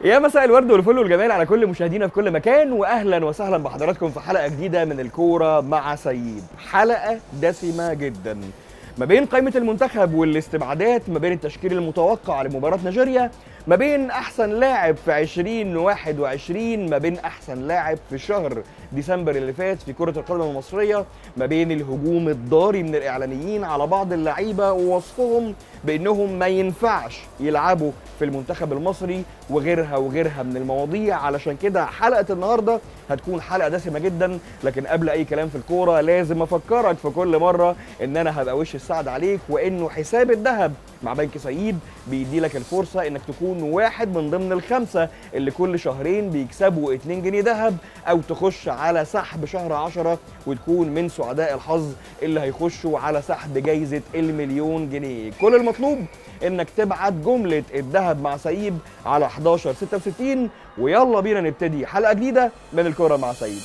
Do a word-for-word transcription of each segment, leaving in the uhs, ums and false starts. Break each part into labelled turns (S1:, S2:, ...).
S1: يا مساء الورد والفل والجمال على كل مشاهدينا في كل مكان، واهلا وسهلا بحضراتكم في حلقه جديده من الكوره مع سيد. حلقه دسمه جدا ما بين قائمه المنتخب والاستبعادات، ما بين التشكيل المتوقع لمباراه نيجيريا، ما بين احسن لاعب في ألفين وواحد وعشرين، ما بين احسن لاعب في شهر ديسمبر اللي فات في كره القدم المصريه، ما بين الهجوم الضاري من الاعلاميين على بعض اللعيبه ووصفهم بانهم ما ينفعش يلعبوا في المنتخب المصري، وغيرها وغيرها من المواضيع. علشان كده حلقه النهارده هتكون حلقه دسمه جدا. لكن قبل اي كلام في الكوره لازم افكرك في كل مره ان انا هبقى وش السعد عليك، وانه حساب الذهب مع بنك سعيد بيدي لك الفرصه انك تكون واحد من ضمن الخمسه اللي كل شهرين بيكسبوا اتنين جنيه ذهب، او تخش على سحب شهر عشرة وتكون من سعداء الحظ اللي هيخشوا على سحب جايزه المليون جنيه. كل المطلوب انك تبعت جمله الذهب مع سعيد على حداشر ستة وستين، ويلا بينا نبتدي حلقه جديده من الكوره مع سعيد.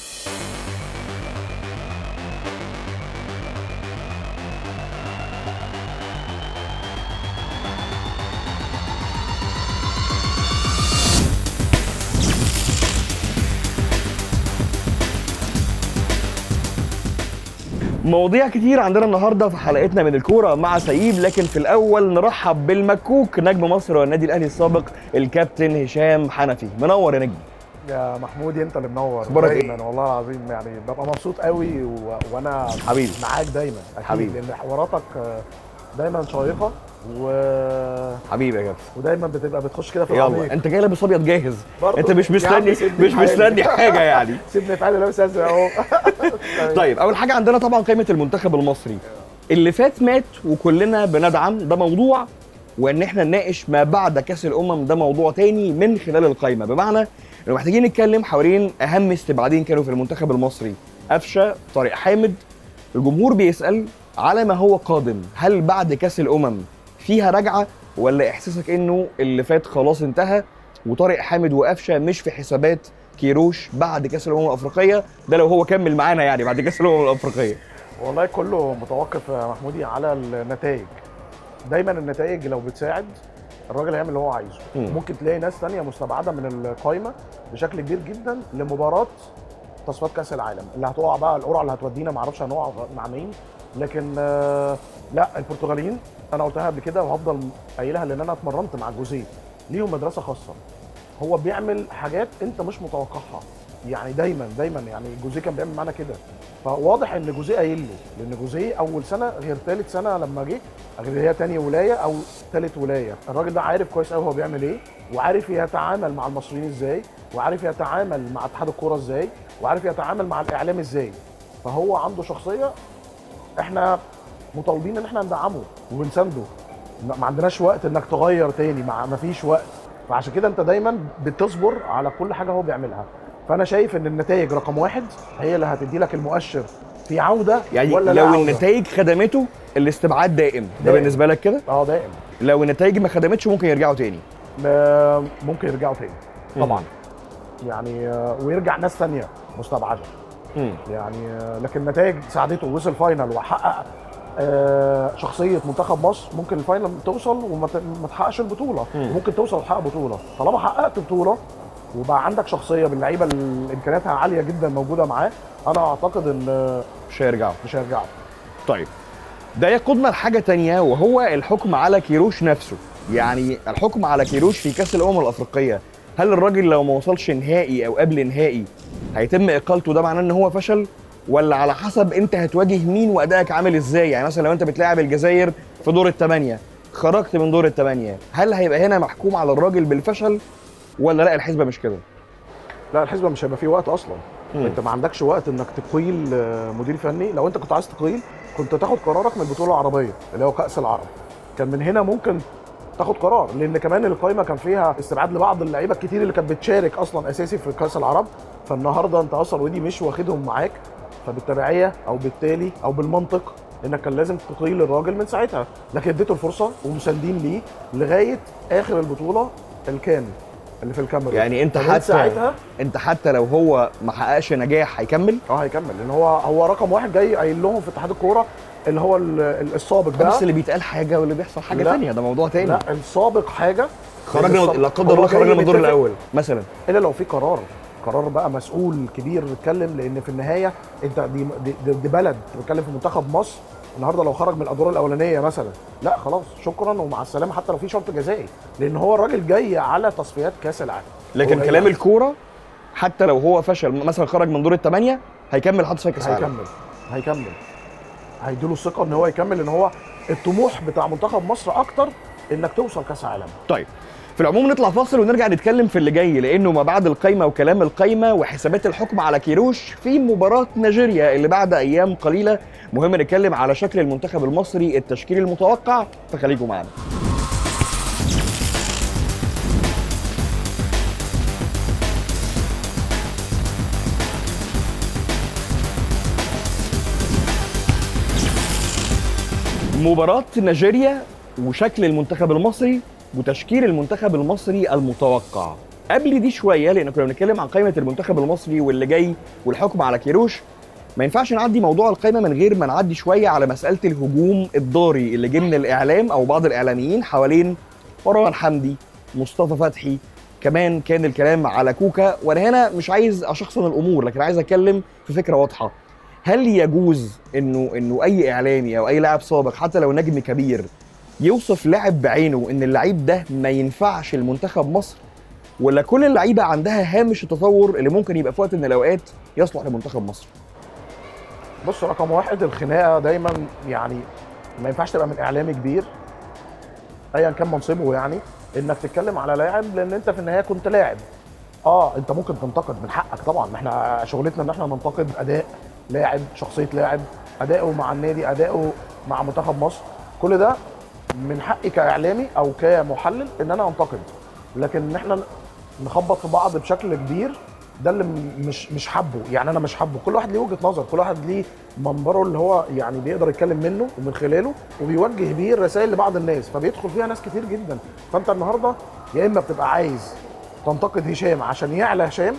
S1: مواضيع كتير عندنا النهارده في حلقتنا من الكوره مع سعيد، لكن في الاول نرحب بالمكوك نجم مصر والنادي الاهلي السابق الكابتن هشام حنفي. منور يا نجم.
S2: يا محمودي انت اللي منور
S1: دايما
S2: إيه؟ والله العظيم يعني ببقى مبسوط قوي و... وانا
S1: حبيبي
S2: معاك دايما اكيد
S1: حبيبي،
S2: لان حواراتك دايما شيقه و
S1: حبيبي يا كابتن،
S2: ودايما بتبقى بتخش كده في
S1: يلا
S2: العميق.
S1: انت جاي لابس ابيض جاهز، انت مش مستني مش مستني حاجه يعني.
S2: سيبني في حالي لابس ازرق اهو.
S1: طيب اول حاجه عندنا طبعا قائمه المنتخب المصري. اللي فات مات وكلنا بندعم، ده موضوع، وان احنا نناقش ما بعد كاس الامم ده موضوع تاني من خلال القائمه. بمعنى انه محتاجين نتكلم حوالين اهم استبعادين كانوا في المنتخب المصري: قفشه، طارق حامد. الجمهور بيسال على ما هو قادم، هل بعد كاس الامم فيها رجعه، ولا احساسك انه اللي فات خلاص انتهى وطارق حامد وقفشه مش في حسابات كيروش بعد كاس الامم الافريقيه؟ ده لو هو كمل معانا يعني بعد كاس الامم الافريقيه.
S2: والله كله متوقف يا محمودي على النتائج. دايما النتائج لو بتساعد الراجل هيعمل اللي هو عايزه. م. ممكن تلاقي ناس ثانيه مستبعده من القايمه بشكل كبير جدا لمباراه تصفيات كاس العالم اللي هتقع بقى، القرعه اللي هتودينا ما اعرفش هنقع مع مين، لكن آه لا البرتغاليين انا قلتها قبل كده وهفضل قايلها لان انا اتمرنت مع جوزيه، ليهم مدرسه خاصه. هو بيعمل حاجات انت مش متوقعها، يعني دايما دايما يعني جوزيه كان بيعمل معانا كده. فواضح ان جوزيه قايل له، لان جوزيه اول سنه غير ثالث سنه لما جه، غير هي ثاني ولايه او ثالث ولايه. الراجل ده عارف كويس قوي هو بيعمل ايه، وعارف يتعامل مع المصريين ازاي، وعارف يتعامل مع اتحاد الكوره ازاي، وعارف يتعامل مع الاعلام ازاي. فهو عنده شخصيه احنا مطالبين ان احنا ندعمه ونسانده. ما عندناش وقت انك تغير تاني، ما فيش وقت. فعشان كده انت دايما بتصبر على كل حاجه هو بيعملها. فانا شايف ان النتائج رقم واحد هي اللي هتدي لك المؤشر في عوده
S1: يعني
S2: ولا
S1: لو
S2: لا.
S1: النتائج خدمته الاستبعاد دائم، ده
S2: دائم.
S1: بالنسبه لك كده؟
S2: اه دائم.
S1: لو النتائج ما خدمتش ممكن يرجعوا تاني.
S2: ممكن يرجعوا تاني طبعا. مم. يعني ويرجع ناس ثانيه مستبعده. مم. يعني لكن النتائج ساعدته ووصل فاينل وحقق شخصيه منتخب مصر. ممكن الفاينل توصل وما تحققش البطوله، مم. وممكن توصل وتحقق بطوله. طالما حققت بطوله وبقى عندك شخصيه باللعيبه اللي امكانياتها عاليه جدا موجوده معاه، انا اعتقد ان
S1: مش هيرجعوا
S2: مش هيرجعوا.
S1: طيب ده يقودنا لحاجه ثانيه، وهو الحكم على كيروش نفسه. يعني الحكم على كيروش في كاس الامم الافريقيه، هل الراجل لو ما وصلش نهائي او قبل نهائي هيتم اقالته؟ ده معناه ان هو فشل، ولا على حسب انت هتواجه مين وادائك عامل ازاي؟ يعني مثلا لو انت بتلاعب الجزائر في دور الثمانيه، خرجت من دور الثمانيه، هل هيبقى هنا محكوم على الراجل بالفشل، ولا لا الحسبه مش كده؟
S2: لا الحسبه مش هيبقى فيه وقت اصلا. م. انت ما عندكش وقت انك تقيل مدير فني. لو انت كنت عايز تقيل كنت تاخد قرارك من البطوله العربيه اللي هو كاس العرب، كان من هنا ممكن تاخد قرار. لان كمان القائمه كان فيها استبعاد لبعض اللعيبه الكتير اللي كانت بتشارك اصلا اساسي في كاس العرب. فالنهارده انت اصلا ودي مش واخدهم معاك، فبالتبعيه او بالتالي او بالمنطق انك كان لازم تقيل الراجل من ساعتها. لكن اديته الفرصه ومساندين ليه لغايه اخر البطوله الكان اللي في الكاميرون.
S1: يعني انت حتى
S2: ساعتها
S1: انت حتى لو هو ما حققش نجاح هيكمل؟
S2: اه هيكمل، لان هو هو رقم واحد جاي قايل لهم في اتحاد الكوره اللي هو ال- السابق ده.
S1: بس اللي بيتقال حاجه واللي بيحصل حاجه
S2: لا.
S1: ثانيه، ده موضوع تاني.
S2: لا السابق حاجه،
S1: خرجنا
S2: السابق-
S1: لا قدر
S2: هو
S1: الله
S2: جاي
S1: خرجنا من الدور
S2: متفق-
S1: الاول مثلا،
S2: الا لو في قرار قرار بقى مسؤول كبير بيتكلم، لان في النهايه انت دي دي, دي, دي بلد بتتكلم في منتخب مصر. النهارده لو خرج من الادوار الاولانيه مثلا، لا خلاص شكرا ومع السلامه، حتى لو في شرط جزائي، لان هو الراجل جاي على تصفيات كاس العالم.
S1: لكن
S2: هو
S1: كلام
S2: جاي-
S1: الكوره حتى لو هو فشل مثلا خرج من دور الثمانيه هيكمل حتى في كاس العالم.
S2: هيكمل هيكمل هيديله الثقه ان هو يكمل، ان هو الطموح بتاع منتخب مصر اكتر انك توصل كاس عالم.
S1: طيب في العموم نطلع فاصل ونرجع نتكلم في اللي جاي، لانه ما بعد القايمه وكلام القايمه وحسابات الحكم على كيروش في مباراه نيجيريا اللي بعد ايام قليله مهم نتكلم على شكل المنتخب المصري، التشكيل المتوقع، فخليكم معانا. مباراة نيجيريا وشكل المنتخب المصري وتشكيل المنتخب المصري المتوقع. قبل دي شويه لان كنا بنتكلم عن قائمه المنتخب المصري واللي جاي والحكم على كيروش، ما ينفعش نعدي موضوع القائمه من غير ما نعدي شويه على مساله الهجوم الضاري اللي جه من الاعلام او بعض الاعلاميين حوالين مروان حمدي، مصطفى فتحي، كمان كان الكلام على كوكا. وانا هنا مش عايز اشخصن الامور، لكن عايز اتكلم في فكره واضحه. هل يجوز انه انه اي اعلامي او اي لاعب سابق حتى لو نجم كبير يوصف لاعب بعينه ان اللعيب ده ما ينفعش المنتخب مصر، ولا كل اللعيبه عندها هامش التطور اللي ممكن يبقى في وقت من الاوقات يصلح لمنتخب مصر؟
S2: بص، رقم واحد الخناقه دايما يعني ما ينفعش تبقى من اعلامي كبير ايا كان منصبه، يعني انك تتكلم على لاعب، لان انت في النهايه كنت لاعب. اه انت ممكن تنتقد، من حقك طبعا، احنا شغلتنا ان احنا ننتقد اداء لاعب، شخصيه لاعب، اداؤه مع النادي، اداؤه مع منتخب مصر، كل ده من حقي كاعلامي او كمحلل ان انا انتقد. لكن ان احنا نخبط في بعض بشكل كبير ده اللي مش مش حابه، يعني انا مش حابه. كل واحد ليه وجهه نظر، كل واحد ليه منبره اللي هو يعني بيقدر يتكلم منه ومن خلاله وبيوجه بيه الرسائل لبعض الناس، فبيدخل فيها ناس كتير جدا. فانت النهارده يا اما بتبقى عايز تنتقد هشام عشان يعلى هشام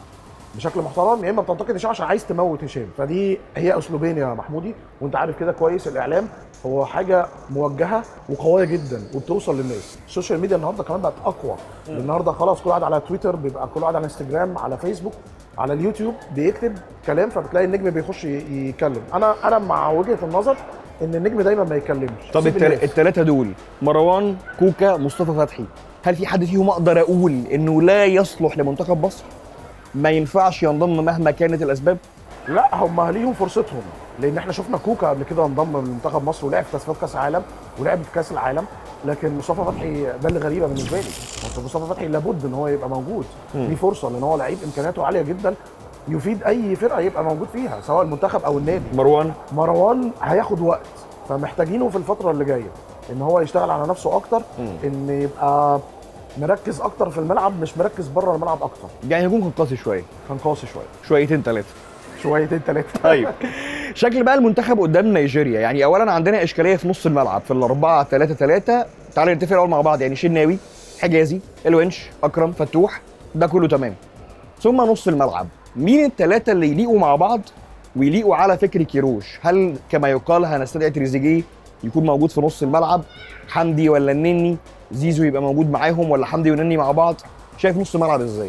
S2: بشكل محترم، يا اما بتنتقد هشام عشان عايز تموت هشام. فدي هي اسلوبين يا محمودي، وانت عارف كده كويس. الاعلام هو حاجه موجهه وقويه جدا وبتوصل للناس. السوشيال ميديا النهارده كمان بقت اقوى. النهارده خلاص كل واحد على تويتر، بيبقى كل واحد على انستجرام، على فيسبوك، على اليوتيوب بيكتب كلام، فبتلاقي النجم بيخش يتكلم. انا انا مع وجهه النظر ان النجم دايما ما يتكلمش.
S1: طب الثلاثه دول مروان، كوكا، مصطفى فتحي، هل في حد فيهم اقدر اقول انه لا يصلح لمنتخب مصر؟ ما ينفعش ينضم مهما كانت الاسباب؟
S2: لا، هم ليهم فرصتهم، لان احنا شفنا كوكا قبل كده انضم لمنتخب مصر ولعب في تصفيات كاس العالم ولعب في كاس العالم. لكن مصطفى فتحي ده اللي غريبه بالنسبه لي. مصطفى فتحي لابد ان هو يبقى موجود، دي فرصه، لان هو لعيب امكانياته عاليه جدا يفيد اي فرقه يبقى موجود فيها سواء المنتخب او النادي.
S1: مروان
S2: مروان هياخد وقت، فمحتاجينه في الفتره اللي جايه ان هو يشتغل على نفسه اكتر، ان يبقى مركز اكتر في الملعب، مش مركز بره الملعب اكتر.
S1: يعني هجوم كان قاسي شويه،
S2: كان قاسي شويه،
S1: شويتين ثلاثه
S2: شويتين ثلاثه.
S1: طيب شكل بقى المنتخب قدام نيجيريا، يعني اولا عندنا اشكاليه في نص الملعب في الاربعه ثلاثة ثلاثة. تعالوا نتفق الاول مع بعض، يعني شناوي، حجازي، الونش، اكرم، فتوح، ده كله تمام. ثم نص الملعب، مين الثلاثه اللي يليقوا مع بعض ويليقوا على فكر كيروش؟ هل كما يقال هنستدعي تريزيجيه يكون موجود في نص الملعب، حمدي ولا النني، زيزو يبقى موجود معاهم، ولا حمدي ونني مع بعض؟ شايف نص الملعب ازاي؟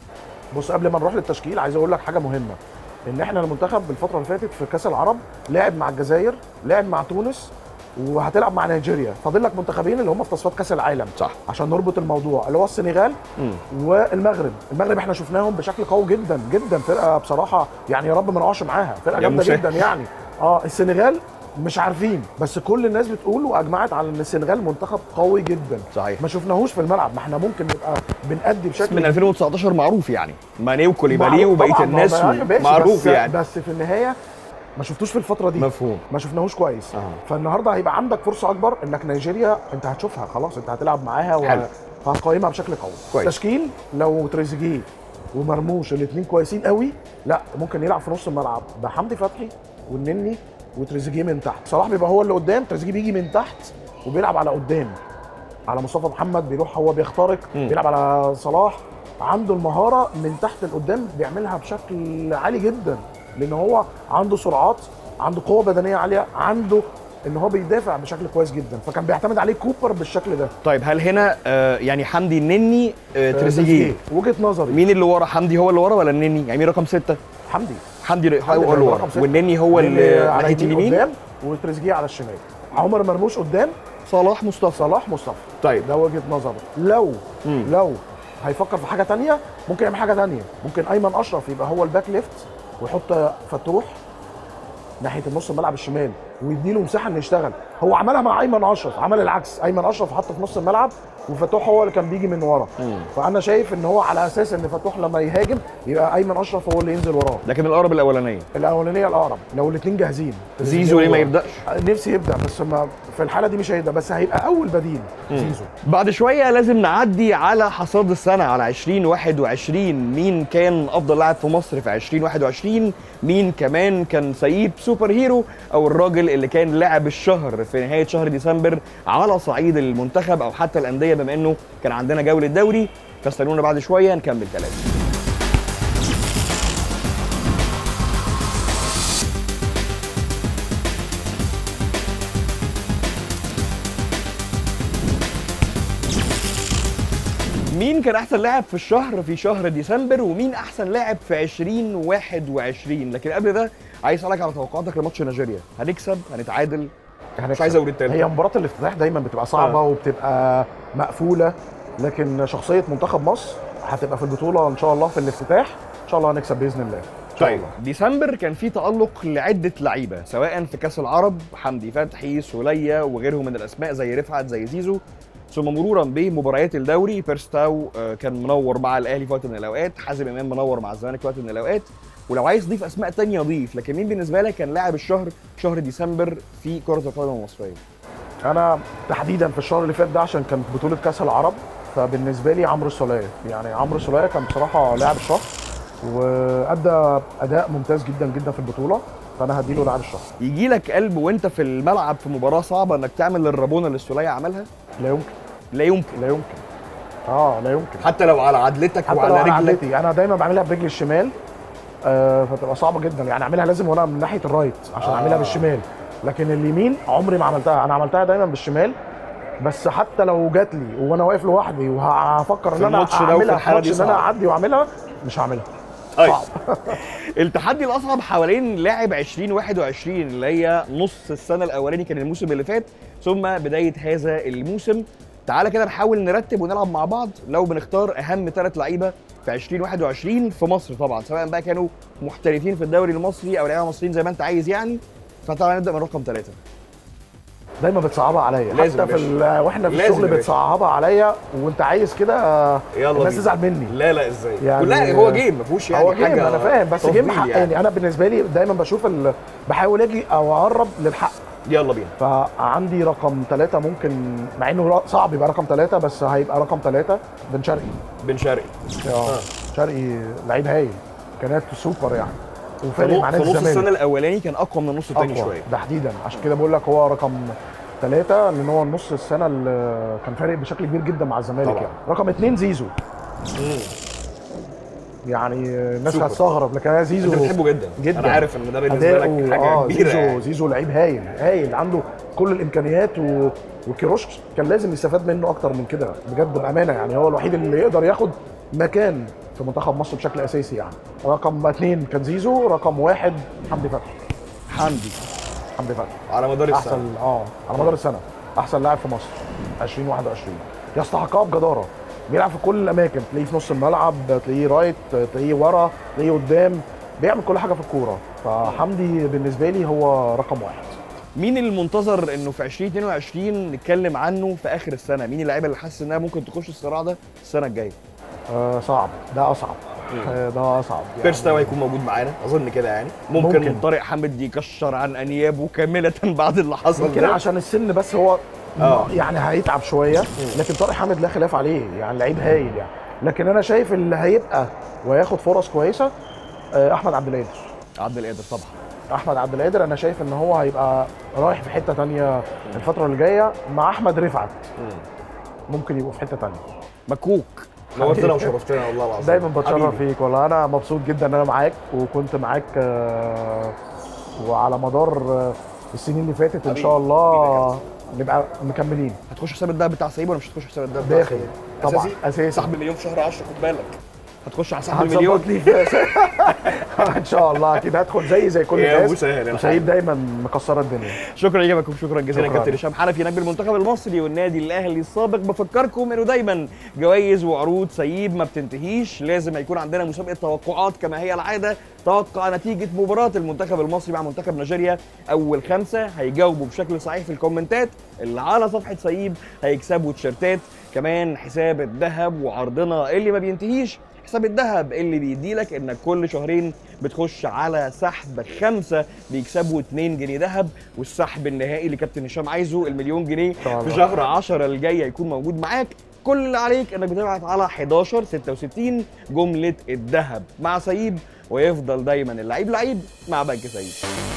S2: بص، قبل ما نروح للتشكيل عايز اقول لك حاجه مهمه، ان احنا المنتخب بالفتره اللي فاتت في كاس العرب لعب مع الجزائر، لعب مع تونس، وهتلعب مع نيجيريا. فاضل لك منتخبين اللي هم في تصفيات كاس العالم،
S1: صح،
S2: عشان نربط الموضوع، اللي هو السنغال م. والمغرب. المغرب احنا شفناهم بشكل قوي جدا جدا، فرقه بصراحه يعني يا رب ما نقعش معاها، فرقه جامده جدا يعني. اه السنغال مش عارفين، بس كل الناس بتقول واجمعت على ان السنغال منتخب قوي جدا.
S1: صحيح،
S2: ما شفناهوش في الملعب، ما احنا ممكن نبقى بنأدي بشكل
S1: من ألفين وتسعتاشر معروف، يعني ماني وكوليبالي وبقيه الناس معروف
S2: بس
S1: يعني،
S2: بس في النهايه ما شفتوش في الفتره دي.
S1: مفهوم،
S2: ما شفناهوش كويس.
S1: آه.
S2: فالنهارده هيبقى عندك فرصه اكبر انك نيجيريا انت هتشوفها خلاص، انت هتلعب معاها وهتقيمها بشكل قوي.
S1: كويس.
S2: تشكيل لو تريزيجيه ومرموش الاثنين كويسين قوي، لا ممكن يلعب في نص الملعب بحمدي فتحي والنني وتريزيجيه من تحت. صلاح بيبقى هو اللي قدام، تريزيجيه بيجي من تحت وبيلعب على قدام على مصطفى محمد، بيروح هو بيخترق، م. بيلعب على صلاح، عنده المهاره من تحت لقدام بيعملها بشكل عالي جدا، لان هو عنده سرعات عنده قوه بدنيه عاليه، عنده ان هو بيدافع بشكل كويس جدا، فكان بيعتمد عليه كوبر بالشكل ده.
S1: طيب هل هنا آه يعني حمدي النني آه تريزيجيه؟
S2: وجهه نظري
S1: مين اللي ورا؟ حمدي هو اللي ورا ولا النني؟ يعني مين رقم ستة؟
S2: حمدي
S1: حمدي هو اللي ورا والنني هو اللي ناحيه اليمين
S2: قدام وتريزيجيه على الشمال. عمر مرموش قدام،
S1: صلاح مصطفى.
S2: صلاح مصطفى.
S1: طيب
S2: ده وجهه نظري. لو
S1: مم.
S2: لو هيفكر في حاجه ثانيه ممكن يعمل حاجه ثانيه، ممكن ايمن اشرف يبقى هو الباك ليفت ويحط فتوح ناحيه النص الملعب الشمال ويديله مساحه انه يشتغل. هو عملها مع ايمن اشرف، عمل العكس، ايمن اشرف حط في نص الملعب وفتوح هو اللي كان بيجي من ورا. فانا شايف ان هو على اساس ان فتوح لما يهاجم يبقى ايمن اشرف هو اللي ينزل وراه.
S1: لكن الاقرب الاولانيه
S2: الاولانيه الاقرب لو الاثنين جاهزين.
S1: زيزو ليه ما يبداش؟
S2: نفسي يبدا بس ما في الحاله دي مش هيبدا، بس هيبقى اول بديل زيزو.
S1: بعد شويه لازم نعدي على حصاد السنه، على عشرين واحد وعشرين. مين كان افضل لاعب في مصر في عشرين واحد وعشرين؟ مين كمان كان سيب سوبر هيرو او الراجل اللي كان لاعب الشهر في نهايه شهر ديسمبر على صعيد المنتخب او حتى الانديه، بما انه كان عندنا جوله دوري؟ فاستنونا بعد شويه نكمل كلام. مين كان احسن لاعب في الشهر في شهر ديسمبر، ومين احسن لاعب في عشرين واحد وعشرين؟ لكن قبل ده عايز اسالك على توقعاتك لماتش نيجيريا. هنكسب؟ هنتعادل؟ مش عايز اقول التالت.
S2: هي مباراه الافتتاح دايما بتبقى صعبه آه. وبتبقى مقفوله، لكن شخصيه منتخب مصر هتبقى في البطوله ان شاء الله في الافتتاح. ان شاء الله هنكسب باذن الله.
S1: طيب ديسمبر كان في تألق لعدة لعيبة سواء في كأس العرب، حمدي فتحي، سولية وغيرهم من الأسماء زي رفعت زي زيزو، ثم مرورا بمباريات الدوري. بيرستاو كان منور مع الأهلي في وقت من الأوقات، حازم إمام منور مع الزمالك في وقت من الأوقات، ولو عايز تضيف أسماء تانية ضيف. لكن مين بالنسبة لك كان لاعب الشهر شهر ديسمبر في كرة القدم المصرية؟
S2: أنا تحديدا في الشهر اللي فات ده عشان كانت بطولة كأس العرب، فبالنسبة لي عمرو السولية. يعني عمرو السولية كان بصراحة لاعب الشهر وادى اداء ممتاز جدا جدا في البطوله، فانا هديله لاعب الشهر.
S1: يجي لك قلب وانت في الملعب في مباراه صعبه انك تعمل الرابونه اللي السوليه عملها؟
S2: لا يمكن
S1: لا يمكن
S2: لا يمكن اه لا يمكن
S1: حتى لو على عدلتك
S2: حتى
S1: وعلى
S2: لو على
S1: رجلك.
S2: عدلتي انا دايما بعملها برجلي الشمال، آه فتبقى صعبه جدا. يعني اعملها لازم وانا من ناحيه الرايت عشان
S1: آه.
S2: اعملها بالشمال، لكن اليمين عمري ما عملتها. انا عملتها دايما بالشمال، بس حتى لو جات لي وانا واقف لوحدي وهفكر ان انا اعملها ان انا اعدي واعملها، مش هعملها. صعب.
S1: التحدي الاصعب حوالين لاعب عشرين واحد وعشرين اللي هي نص السنه الاولاني كان الموسم اللي فات ثم بدايه هذا الموسم. تعالى كده نحاول نرتب ونلعب مع بعض لو بنختار اهم ثلاث لعيبه في عشرين واحد وعشرين في مصر، طبعا سواء بقى كانوا محترفين في الدوري المصري او لعيبه مصريين زي ما انت عايز. يعني فتعالى نبدا من رقم ثلاثة.
S2: دايما بتصعبها عليا حتى في واحنا في الشغل بتصعبها عليا، وانت عايز كده الناس تزعل مني.
S1: لا لا ازاي
S2: يعني
S1: لا هو جيم ما فيهوش يعني
S2: هو جيم
S1: حاجه.
S2: انا فاهم بس جيم حق. يعني. يعني انا بالنسبه لي دايما بشوف بحاول اجي او اقرب للحق.
S1: يلا بينا.
S2: فعندي رقم ثلاثة ممكن، مع انه صعب يبقى رقم ثلاثة، بس هيبقى رقم ثلاثة بن شرقي.
S1: بن شرقي
S2: اه شرقي لعيب هايل، كانت سوبر يعني وفارق مع نادي
S1: الزمالك.
S2: الزمالك
S1: في نص السنه الاولاني كان اقوى من النص الثاني شويه
S2: تحديدا، عشان كده بقول لك هو رقم ثلاثة، لان هو نص السنه اللي كان فارق بشكل كبير جدا مع الزمالك. يعني رقم اثنين زيزو. مم. يعني الناس هتستغرب لكن انا زيزو
S1: انت بتحبه جدا جدا. انا عارف ان ده بالنسبه لك حاجه
S2: آه
S1: كبيره.
S2: زيزو
S1: يعني.
S2: زيزو لعيب هايل هايل، عنده كل الامكانيات و... وكيروش كان لازم يستفاد منه اكتر من كده بجد بامانه. يعني هو الوحيد اللي يقدر ياخد مكان في منتخب مصر بشكل اساسي. يعني رقم اثنين كان زيزو، رقم واحد حمدي فتحي.
S1: حمدي
S2: حمدي فتحي
S1: على مدار السنه
S2: احسن اه على مدار السنه احسن لاعب في مصر عشرين واحد وعشرين، يستحقها بجداره. بيلعب في كل الاماكن، تلاقيه في نص الملعب، تلاقيه رايت، تلاقيه ورا، تلاقيه قدام، بيعمل كل حاجه في الكوره. فحمدي بالنسبه لي هو رقم واحد.
S1: مين المنتظر انه في عشرين اتنين وعشرين نتكلم عنه في اخر السنه؟ مين اللعيبه اللي حاسس انها ممكن تخش الصراع ده السنه الجايه؟
S2: آه صعب، ده اصعب. آه ده اصعب.
S1: يعني بيرستاو هيكون موجود معانا اظن كده يعني. ممكن, ممكن طارق حامد يكشر عن انيابه كامله بعد اللي حصل
S2: ممكن
S1: ده
S2: عشان السن، بس هو آه. يعني هيتعب شويه. لكن طارق حامد لا خلاف عليه، يعني لعيب هايل يعني. لكن انا شايف اللي هيبقى وهياخد فرص كويسه آه احمد عبد القادر.
S1: عبد القادر طبعا.
S2: احمد عبد القادر انا شايف ان هو هيبقى رايح في حته ثانيه الفتره اللي جايه مع احمد رفعت. ممكن يبقوا في حته ثانيه.
S1: مكوك نورتنا وشرفتنا والله العظيم.
S2: دايما بتشرف فيك والله. انا مبسوط جدا ان انا معاك، وكنت معاك وعلى مدار السنين اللي فاتت ان شاء الله نبقى مكملين.
S1: هتخش حساب الدهب بتاع سعيد ولا مش هتخش حساب الدهب بتاع
S2: داخل طبعا
S1: اساسي؟
S2: اساسي.
S1: سحب مليون في شهر عشرة خد بالك، هتخش على سحب
S2: هنظبط
S1: المليون.
S2: لي ان شاء الله اكيد هدخل زي زي كل
S1: يا
S2: الناس.
S1: مسهل
S2: وسعيد دايما مكسره الدنيا.
S1: شكرا ليكم، شكرا جزيلا
S2: شكراً.
S1: كابتن هشام حنفي نجم المنتخب المصري والنادي الاهلي السابق. بفكركم انه دايما جوائز وعروض سيب ما بتنتهيش، لازم يكون عندنا مسابقه توقعات كما هي العاده. توقع نتيجه مباراه المنتخب المصري مع منتخب نيجيريا، اول خمسه هيجاوبوا بشكل صحيح في الكومنتات اللي على صفحه سيب هيكسبوا تيشيرتات. كمان حساب الذهب وعرضنا اللي ما بينتهيش، حساب الذهب اللي بيديلك انك كل شهرين بتخش على سحب خمسه بيكسبوا اتنين جنيه ذهب، والسحب النهائي اللي كابتن هشام عايزه المليون جنيه في شهر عشرة الجاي هيكون موجود معاك. كل اللي عليك انك بتبعت على حداشر ستة وستين جمله الذهب مع سيب، ويفضل دايما اللعيب لعيب مع بنك سيب.